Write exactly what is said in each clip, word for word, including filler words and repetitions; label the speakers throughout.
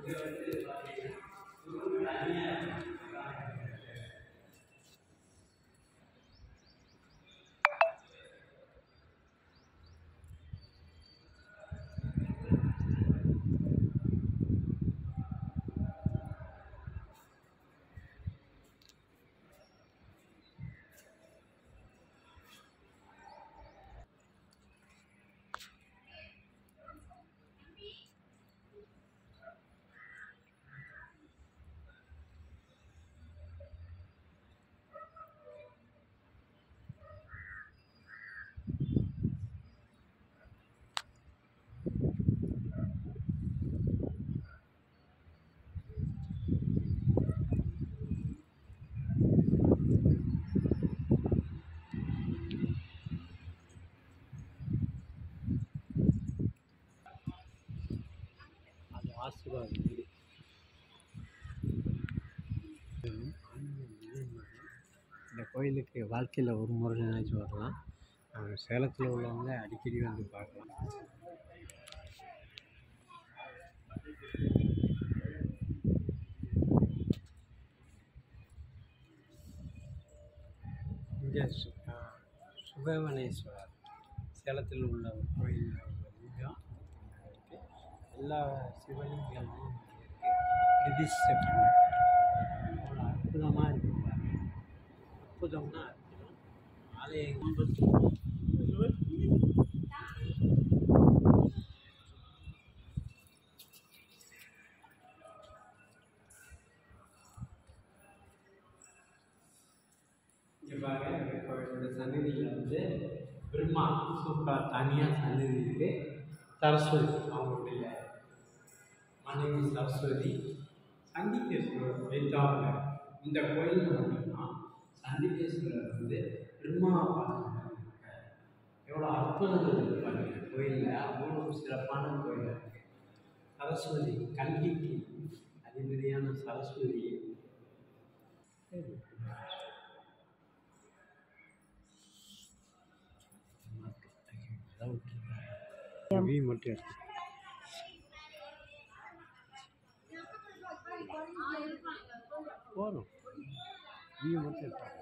Speaker 1: ஆசீர்வாதம் வீடு. இந்த கோயிலுக்கு வாழ்க்கையில் ஒரு முறை நினைச்சு வரலாம். சேலத்தில் உள்ளவங்க அடிக்கடி வந்து பார்க்கலாம். இங்கே சுகவனேஸ்வரர் சேலத்தில் உள்ள ஒரு கோயில் லிங்கம் இருக்குது. எல்லா சிவலிங்கமும் பிரதிஷ்டை பண்ணி அவ்வளோ அற்புதமாக இருக்குது. அற்புதம்னா அற்புதம். ஆலயம் இங்கே பாருங்க, கோயிலோட சன்னதியில் வந்து பிரம்மா சூப்பராக தனியாக சன்னதி இருக்குது. சரஸ்வதி அவங்களுடைய மனைவி சரஸ்வதி, சண்டிகேஸ்வரர் வைத்தாங்க. இந்த கோயில் அப்படின்னா சண்டிகேஸ்வரர் வந்து பிரம்மாவை பார்த்துருக்காங்க. எவ்வளோ அற்புதங்கள் இருப்பாங்க கோயிலில். அவ்வளோ சிறப்பான கோயில் இருக்குது. சரஸ்வதி கல்விக்கு அதிபதியான சரஸ்வதி மட்டும் போதும். வியூ மட்டும் எடுத்தாங்க.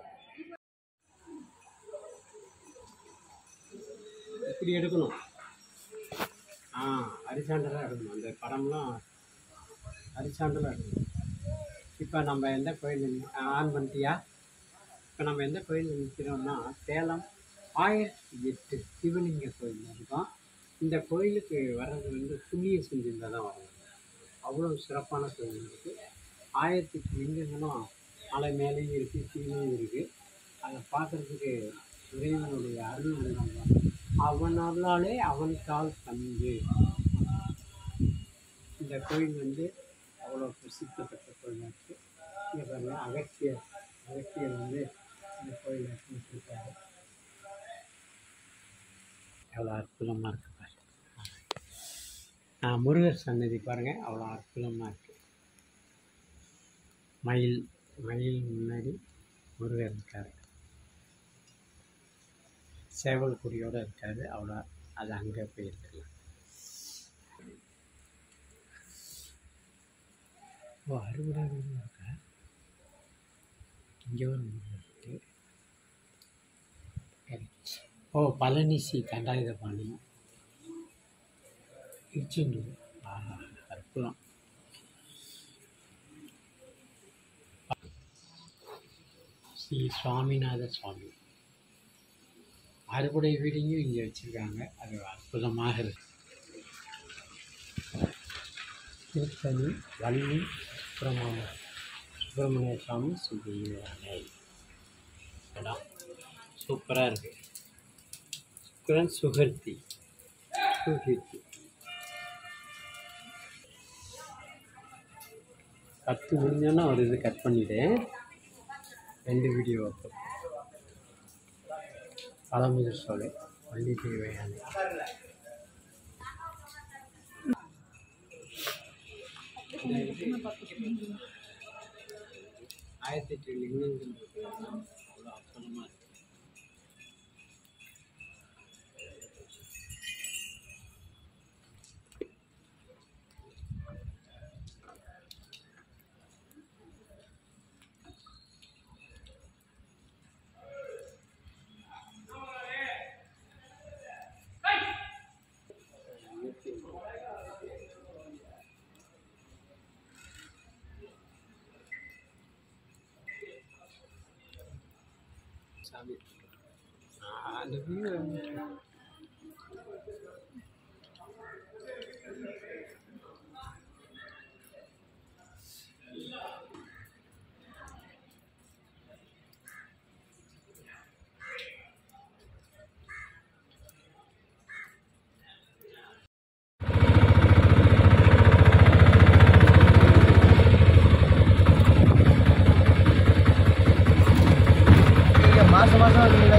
Speaker 1: இப்படி எடுக்கணும். ஆ ஹரிசாண்டலாக எடுக்கணும். அந்த படம்லாம் ஹரிசாண்டலாக எடுக்கணும். இப்போ நம்ம எந்த கோயில் ஆன் பண்ணிட்டியா? இப்போ நம்ம எந்த கோயில் நிற்கிறோம்னா சேலம் ஆயிரத்தி எட்டு சிவலிங்க கோயில் இருக்கோம். இந்த கோயிலுக்கு வர்றது வந்து புண்ணிய செஞ்சிருந்தால் தான் வரணும். அவ்வளோ சிறப்பான கோயில் இருக்குது. ஆயிரத்தி எட்டு லிங்கங்களும் மலை மேலேயும் இருக்குது, கீழேயும் இருக்குது. அதை பார்க்குறதுக்கு இறைவனுடைய அருள் உள்ளவங்க. அவன் அருளாலே அவனுக்கால் தந்து. இந்த கோயில் வந்து அவ்வளோ பிரசித்தி பெற்ற கோயிலாக இருக்குது. இங்கே பாருங்க, அகத்தியர் அகத்தியர் வந்து இந்த கோயிலை கொடுத்துருக்காரு. எவ்வளோ அற்புதமாக இருக்குது பாருங்க. முருகர் சன்னதி பாருங்கள், அவ்வளோ அற்புதமாக இருக்குது. மயில் மயில் முன்னாடி முருகர் இருக்கார், சேவல் கொடியோடு இருக்கார். அவ்வளோ அது அங்கே போயிருக்கலாம். ஓ அறுபடா இருக்கா? இங்கே ஒரு முருகர் இருக்குது. ஓ பழனிசி தண்டாயுதபாணி திருச்செந்தூர். ஆஹா அற்புதம். ஸ்ரீ சுவாமிநாத சுவாமி அறுபடை வீடையும் இங்கே வச்சுருக்காங்க. அது அற்புதமாக இருக்கு. திருத்தணி வள்ளி சுப்பிரமணிய சுப்பிரமணிய சுவாமி சுப்பிரமணிய இடம் சூப்பராக இருக்குது. சுக்கரன் சுகர்த்தி சுகீர்த்தி. பத்து முடிஞ்சோன்னா ஒரு இது கட் பண்ணிவிட்டேன். ரெண்டு வீடியோ வைப்போம். பழமுதிர் சோலை வள்ளி தேவையான ஆயிரத்தி எட்டு லிங்கங்கள் அவ்வளோ அற்புதமாக இருக்கு. சாமி. நாலு வீடு
Speaker 2: மாசம் மாசம்